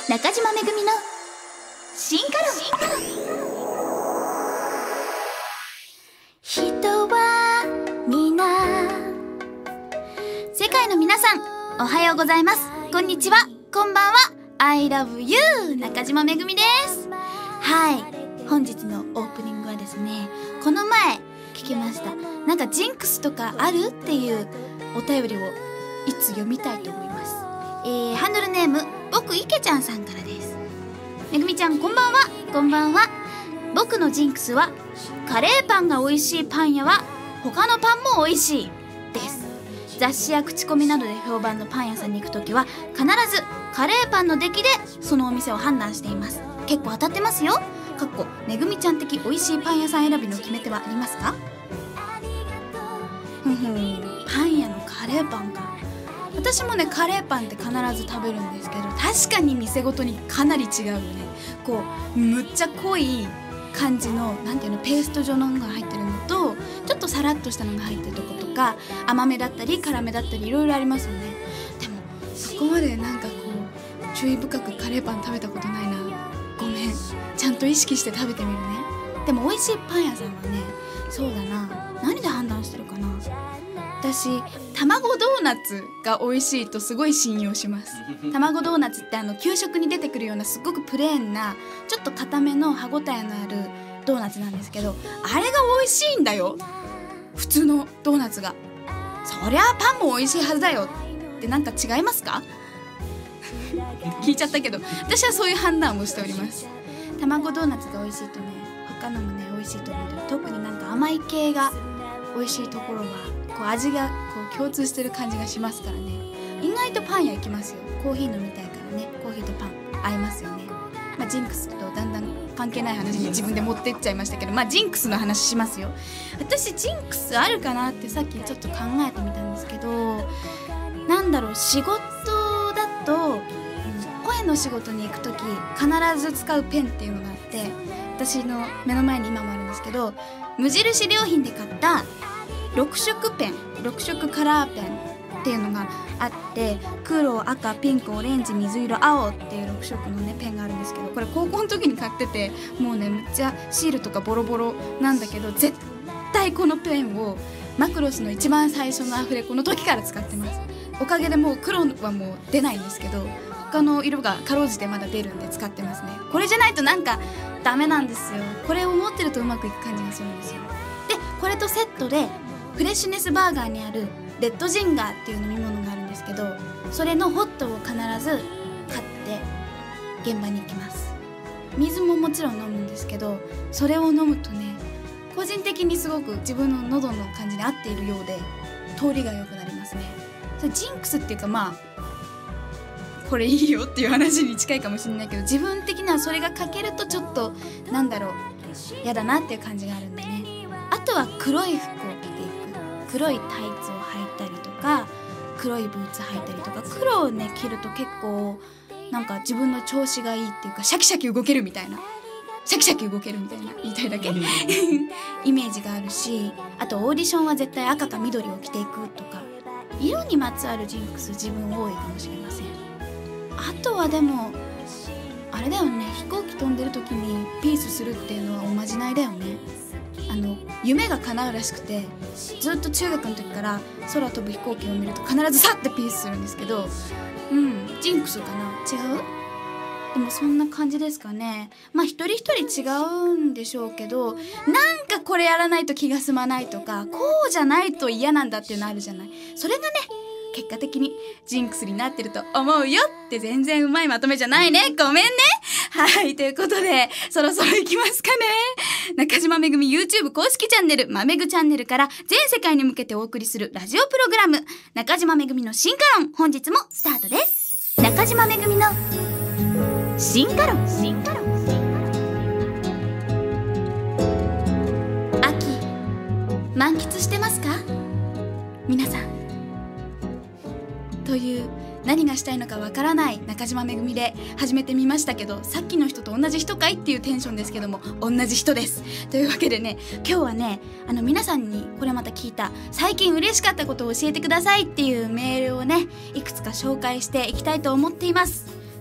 中島めぐみの進化論。人は皆、世界の皆さん、おはようございます、こんにちは、こんばんは。 I love you 中島めぐみです。はい、本日のオープニングはですね、この前聞きました。なんかジンクスとかあるっていうお便りをいつ読みたいと思います。ハンドルネーム僕いけちゃんさんからです。めぐみちゃん、こんばんは。こんばんは。僕のジンクスは、カレーパンが美味しいパン屋は他のパンも美味しいです。雑誌や口コミなどで評判のパン屋さんに行くときは必ずカレーパンの出来でそのお店を判断しています。結構当たってますよ。かっこめぐみちゃん的美味しいパン屋さん選びの決め手はありますか？パン屋のカレーパンか。私もね、カレーパンって必ず食べるんですけど、確かに店ごとにかなり違うよね。こうむっちゃ濃い感じの、なんていうの、ペースト状のが入ってるのと、ちょっとサラッとしたのが入ってるとことか、甘めだったり辛めだったりいろいろありますよね。でもそこまでなんかこう注意深くカレーパン食べたことないな。ごめん、ちゃんと意識して食べてみるね。でも美味しいパン屋さんはね、そうだな、何で判断してるかな。私、卵ドーナツが美味しいとすごい信用します。卵ドーナツって給食に出てくるようなすごくプレーンな、ちょっと固めの歯ごたえのあるドーナツなんですけど、あれが美味しいんだよ、普通のドーナツが。そりゃあパンも美味しいはずだよって、なんか違いますか？聞いちゃったけど、私はそういう判断をしております。卵ドーナツが美味しいとね、他のもね美味しいと思うけど、特になんか甘い系が美味しいところはこう味がこう共通してる感じがしますからね。意外とパン屋行きますよ。コーヒー飲みたいからね、コーヒーとパン合いますよね。ジンクスとだんだん関係ない話に自分で持ってっちゃいましたけど、ジンクスの話しますよ。私ジンクスあるかなってさっきちょっと考えてみたんですけど、なんだろう、仕事だと声の仕事に行く時必ず使うペンっていうのがあって、私の目の前に今もあるんですけど、無印良品で買った6色ペン、6色カラーペンっていうのがあって、黒、赤、ピンク、オレンジ、水色、青っていう6色のねペンがあるんですけど、これ高校の時に買ってて、もうねむっちゃシールとかボロボロなんだけど、絶対このペンをマクロスの一番最初のアフレコの時から使ってます。おかげでもう黒はもう出ないんですけど、他の色がかろうじてまだ出るんで使ってますね。これじゃないとなんかダメなんですよ。これを持ってるとうまくいく感じがするんですよ。でこれとセットでフレッシュネスバーガーにあるレッドジンガーっていう飲み物があるんですけど、それのホットを必ず買って現場に行きます。水ももちろん飲むんですけど、それを飲むとね、個人的にすごく自分の喉の感じに合っているようで通りが良くなりますね。それジンクスっていうか、これいいよっていう話に近いかもしれないけど、自分的にはそれが欠けるとちょっとなんだろう、嫌だなっていう感じがあるんでね。あとは黒い服を着ていく、黒いタイツを履いたりとか、黒いブーツ履いたりとか、黒をね着ると結構なんか自分の調子がいいっていうか、シャキシャキ動けるみたいな、シャキシャキ動けるみたいな、言いたいだけイメージがあるし、あとオーディションは絶対赤か緑を着ていくとか、色にまつわるジンクス自分多いかもしれません。あとはでもあれだよね、飛行機飛んでる時にピースするっていうのはおまじないだよね。夢が叶うらしくて、ずっと中学の時から空飛ぶ飛行機を見ると必ずサッてピースするんですけど、ジンクスかな、違う？でもそんな感じですかね。一人一人違うんでしょうけど、なんかこれやらないと気が済まないとか、こうじゃないと嫌なんだっていうのあるじゃない。それがね結果的にジンクスになってると思うよって。全然うまいまとめじゃないね、ごめんね。はい、ということでそろそろ行きますかね。中島めぐみ YouTube 公式チャンネルまめぐチャンネルから全世界に向けてお送りするラジオプログラム、中島めぐみの進化論、本日もスタートです。中島めぐみの進化論。秋満喫してますか皆さん。という何がしたいのかわからない中島めぐみで始めてみましたけど、さっきの人と同じ人かいっていうテンションですけども、同じ人です。というわけでね、今日はね皆さんにこれまた聞いた最近嬉しかったことを教えてくださいっていうメールをねいくつか紹介していきたいと思っています。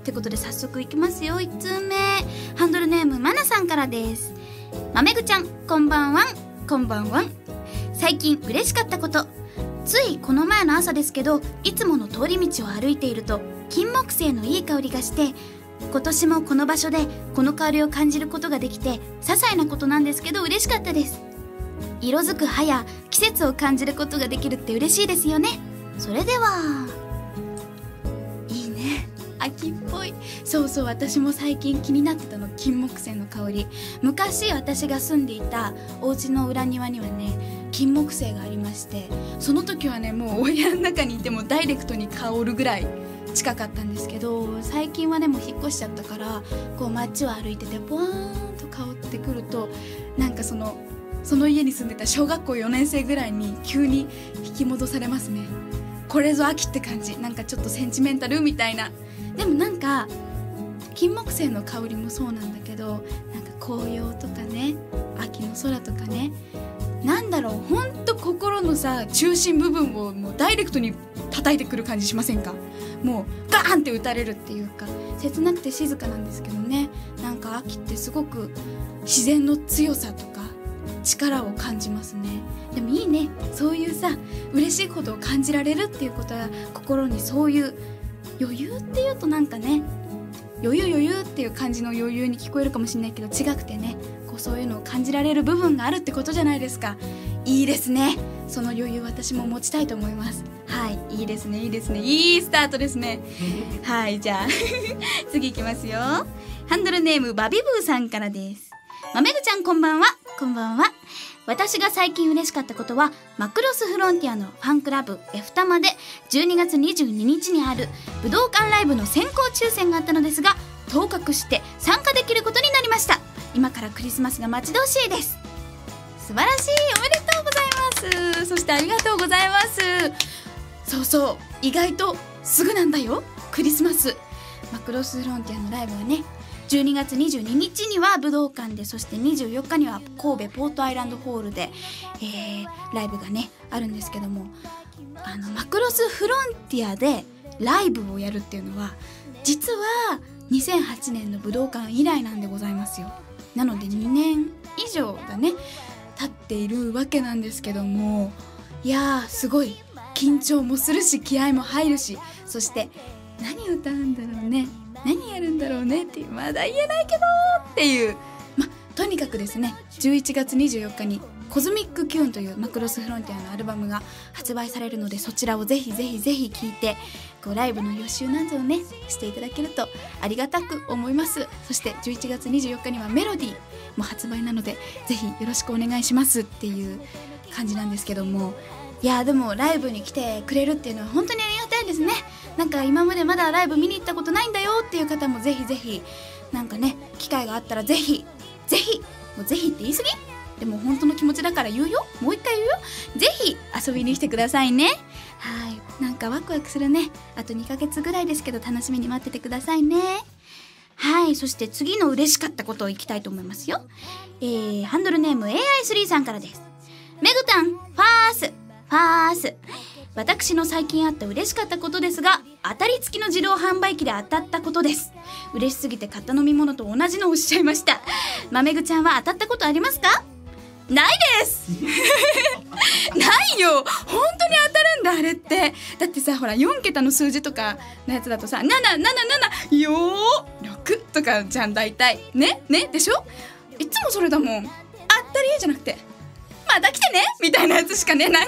ってことで早速いきますよ。1通目、ハンドルネームまなさんからです。まめぐちゃん、こんばんは。こんばんは。最近嬉しかったこと、ついこの前の朝ですけど、いつもの通り道を歩いていると金木犀のいい香りがして、今年もこの場所でこの香りを感じることができて、些細なことなんですけど嬉しかったです。色づく葉や季節を感じることができるって嬉しいですよね。それでは。いいね、秋っぽい。そうそう、私も最近気になってたの、金木犀の香り。昔私が住んでいたお家の裏庭にはね、金木犀がありまして、その時はね、もうお部屋の中にいてもダイレクトに香るぐらい近かったんですけど、最近はねもう引っ越しちゃったから、こう街を歩いててボワーンと香ってくると、なんかその家に住んでた小学校4年生ぐらいに急に引き戻されますね。これぞ秋って感じ。なんかちょっとセンチメンタルみたいな。でもなんか金木犀の香りもそうなんだけど、なんか紅葉とかね、秋の空とかね、なんだろう、ほんと心のさ中心部分をもうダイレクトに叩いてくる感じしませんか？もうガーンって打たれるっていうか、切なくて静かなんですけどね。なんか秋ってすごく自然の強さとか力を感じますね。でもいいね、そういうさ嬉しいことを感じられるっていうことは、心にそういう余裕っていうとなんかね、余裕っていう感じの余裕に聞こえるかもしれないけど、違くてね、こうそういうのを感じられる部分があるってことじゃないですか。いいですね、その余裕私も持ちたいと思います。はい、いいですね、いいですね、いいスタートですね。はい、じゃあ次いきますよ。ハンドルネームバビブーさんからです。まめぐちゃん、こんばんは。こんばんは。私が最近嬉しかったことは、マクロスフロンティアのファンクラブ F タマで12月22日にある武道館ライブの先行抽選があったのですが、当確して参加できることになりました。今からクリスマスが待ち遠しいです。素晴らしい、おめでとうございます。そしてありがとうございます。そうそう、意外とすぐなんだよ、クリスマス。マクロスフロンティアのライブはね、12月22日には武道館で、そして24日には神戸ポートアイランドホールで、ライブがねあるんですけども、マクロスフロンティアでライブをやるっていうのは実は2008年の武道館以来なんでございますよ。なので2年以上がね経っているわけなんですけども、いやーすごい緊張もするし、気合も入るし、そして何歌うんだろうね、何やるんだろうねっていう、まだ言えないけどっていう、とにかくですね、11月24日にコズミックキューンというマクロスフロンティアのアルバムが発売されるので、そちらをぜひぜひぜひ聴いて、こうライブの予習なんぞをねしていただけるとありがたく思います。そして11月24日にはメロディーも発売なので、ぜひよろしくお願いしますっていう感じなんですけども、いやでもライブに来てくれるっていうのは本当にありがたいですね。なんか今までまだライブ見に行ったことないんだよっていう方も、ぜひぜひなんかね機会があったら、ぜひぜひ、もうぜひって言い過ぎ、でも本当の気持ちだから言うよ、もう一回言うよ、ぜひ遊びに来てくださいね。はい、なんかワクワクするね。あと2ヶ月ぐらいですけど、楽しみに待っててくださいね。はい、そして次の嬉しかったことをいきたいと思いますよ。ハンドルネーム AI3 さんからです。めぐたん、ファース。私の最近あった嬉しかったことですが、当たり付きの自動販売機で当たったことです。嬉しすぎて買った飲み物と同じのをおっしゃいました。まめぐちゃんは当たったことありますか？ないですないよ、本当に当たるんだあれって。だってさ、ほら4桁の数字とかのやつだとさ、777よー6とかじゃん、大体ねでしょ。いつもそれだもん。当たりじゃなくてまた来てねみたいなやつしかね流れない。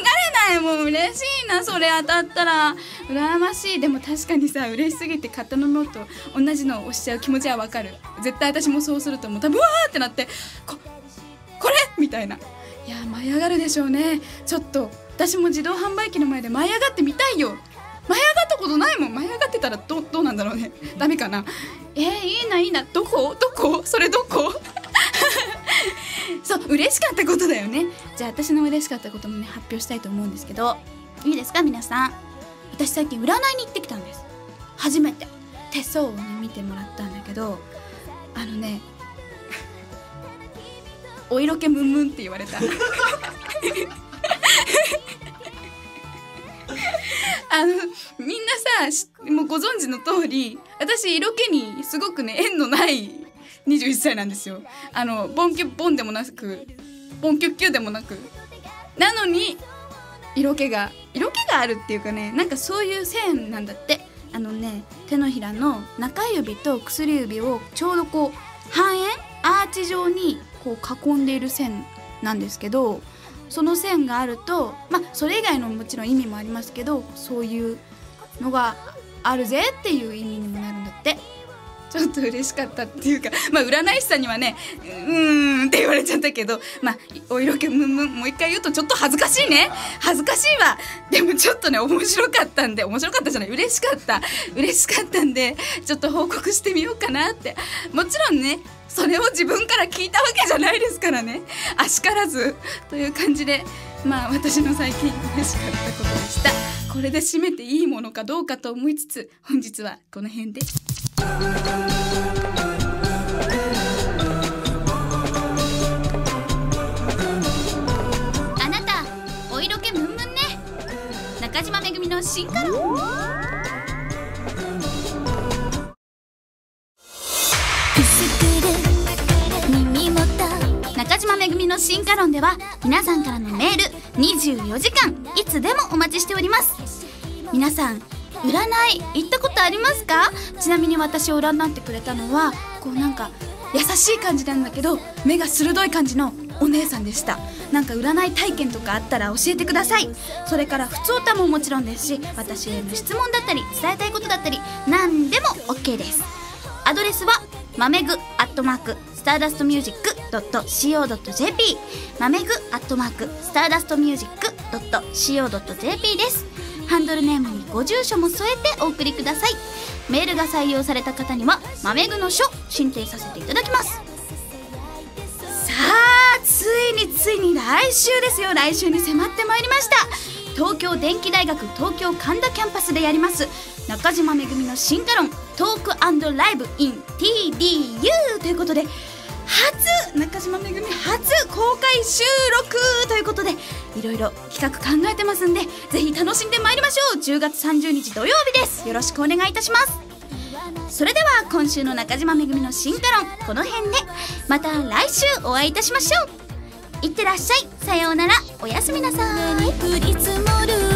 もう嬉しいな、それ当たったら羨ましい。でも確かにさ、嬉しすぎて買ったのと同じのを押しちゃう気持ちはわかる。絶対私もそうすると、もう多分わーってなって、これみたいな。いや舞い上がるでしょうね。ちょっと私も自動販売機の前で舞い上がってみたいよ。舞い上がったことないもん。舞い上がってたらどうなんだろうね。ダメかな。いいな。どこそれどこそう、嬉しかったことだよね。じゃあ私の嬉しかったこともね発表したいと思うんですけど、いいですか皆さん。私最近占いに行ってきたんです。初めて手相をね見てもらったんだけど、お色気ムンムンって言われたみんなさもうご存知の通り、私色気にすごくね縁のない21歳なんですよ。ボンキュッボンでもなくボンキュッキュでもなく、なのに色気があるっていうかね、なんかそういう線なんだって。手のひらの中指と薬指をちょうどこう半円アーチ状にこう囲んでいる線なんですけど、その線があるとそれ以外のもちろん意味もありますけど、そういうのがあるぜっていう意味にもなるんだって。ちょっと嬉しかったっていうか、占い師さんにはねって言われちゃったけど、お色気ムンムンもう一回言うとちょっと恥ずかしいね、恥ずかしいわ。でもちょっとね面白かったじゃない、嬉しかったんで、ちょっと報告してみようかなって。もちろんねそれを自分から聞いたわけじゃないですからね、あしからずという感じで、私の最近嬉しかったことでした。これで締めていいものかどうかと思いつつ、本日はこの辺で。あなたお色気ムンムンね。中島めぐみの進化論。中島めぐみの進化論では皆さんからのメール24時間いつでもお待ちしております。皆さん占い行ったことありますか？ちなみに私を占ってくれたのはこうなんか優しい感じなんだけど目が鋭い感じのお姉さんでした。なんか占い体験とかあったら教えてください。それから普通歌ももちろんですし、私への質問だったり伝えたいことだったり何でも OK です。アドレスはまめぐ@stardustmusic.co.jp まめぐ@stardustmusic.co.jp です。ハンドルネームにご住所も添えてお送りください。メールが採用された方にはまめぐの書進呈させていただきます。さあついに来週ですよ。来週に迫ってまいりました。東京電機大学東京神田キャンパスでやります中島めぐみの進化論トーク&ライブ in TDU ということで、中島めぐみ初公開収録ということで、いろいろ企画考えてますんで、ぜひ楽しんでまいりましょう。10月30日土曜日です。よろしくお願いいたします。それでは今週の中島めぐみの進化論この辺で、また来週お会いいたしましょう。いってらっしゃい、さようなら、おやすみなさい。